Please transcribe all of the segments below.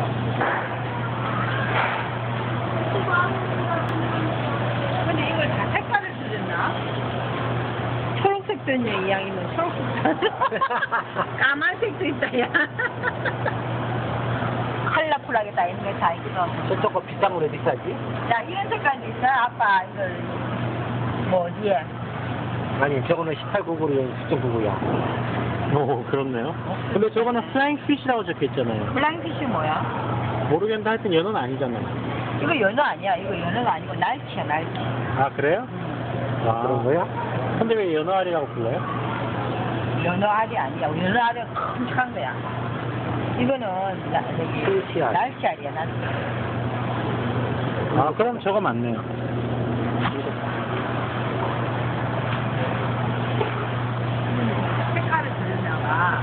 근데 이걸 다 색깔을 쓰셨나? 초록색도 있네, 이양이면 초록색도. 까만색도 있다, 야. 컬러풀하게 다 있는 게 다 있어. 저쪽 거 비싼 거래 비싸지? 야, 이런 색깔도 있어, 아빠. 이걸, 뭐, 어디에? 아니 저거는 1899야 1999야. 오, 그렇네요. 근데 저거는 플라잉 핏이라고 적혀있잖아요. 블랑핏이 뭐야? 모르겠는데 하여튼 연어는 아니잖아요. 이거 연어 아니야. 이거 연어가 아니고 날치야, 날치. 아, 그래요? 아, 그런 거야? 근데 왜 연어알이라고 불러요? 연어 알이 아니야. 연어 알이 큼직한 거야. 이거는 저기 날치알. 날치 알이야, 날치. 아, 그럼 저거 맞네요. 색깔을 들였나 봐.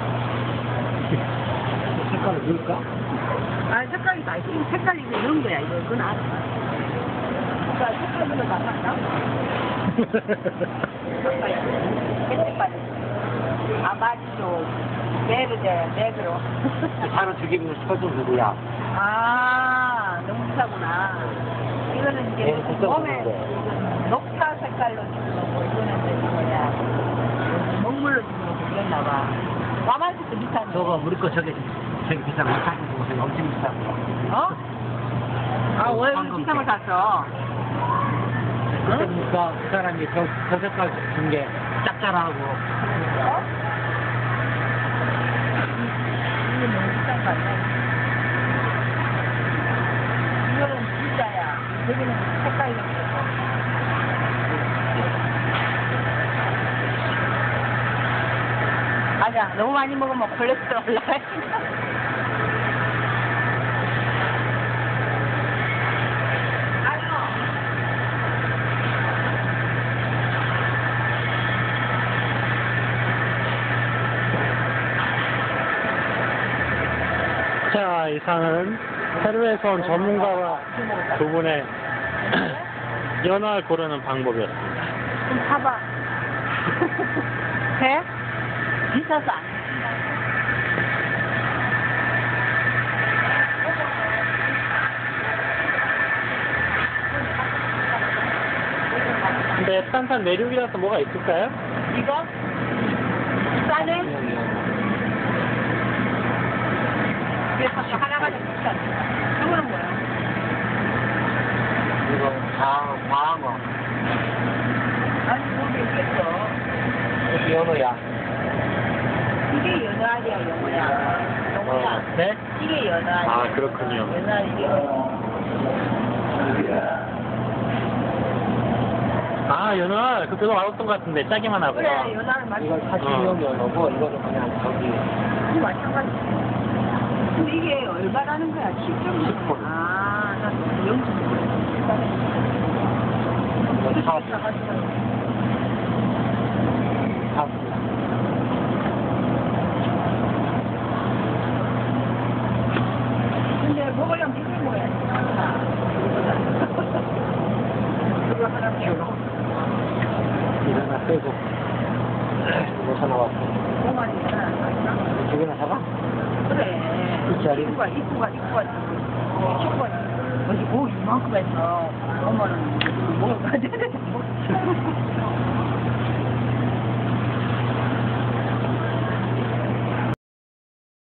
색깔을 넣을까? 아, 색깔이 다 있어. 색깔이 이런 거야. 이건 알아. 그러니까 색깔로 다 맞나? 햇빛빨. 아마지도 네르데 네그로. 바로 죽이면 스쿼트 누구야? 아, 너무 비싸구나. 이거는 이제 네, 그거 몸에 그런데. 녹차 색깔로 주는 거고, 이거는 이제 뭐냐, 먹물로 주는 거고, 이랬나 봐. 까만색도 비싸네. 저거 우리 거 저기 비싼 거 사고 저기 엄청 비싼 거. 어? 아, 왜 비싼 걸 샀어? 그러니까 그 사람이 저 색깔 준 게 짭짤하고. 어? 이거 너무 비싼 거 아니야? 이거는 진짜야. 여기는 색깔이 없어. 맞아. 너무 많이 먹으면 콜레스테롤 올라가. 자, 이상은 페루에서 온 전문가와 두 분의 연어알 고르는 방법이었습니다. 좀 사봐. 돼? 비싸서 안 돼. 근데 탄산 내륙이라서 뭐가 있을까요? 이거? 싸네? 그래서 하나가 좀 비싸네. 이거는 뭐야? 이거 광어. 아니, 모르겠어. 여기 연어야. 이게 연어알이야, 영어야. 영어야. 네? 이게 연어알이야. 아, 그렇군요. 연어알 이게. 아, 연어알. 그거 맛없던 것 같은데, 짜기만 하고. 그래, 연어알 맛있어. 이건 사실용 연어고 이거는 그냥 저기 이 마찬가지지. 근데 이게 얼마라는 거야? 10점? 10분. 아, 나 0점. 이거 사 싸가지고. 근데 먹으려면 비싼 거야. 그거 하나 키우노. 이거 하나 빼고 이거 하나 왔고 5만이잖아. 두 개나 사봐? 그래. 이짜리? 입구가 어디 오 이만큼 해서 5만 원 먹어야 돼.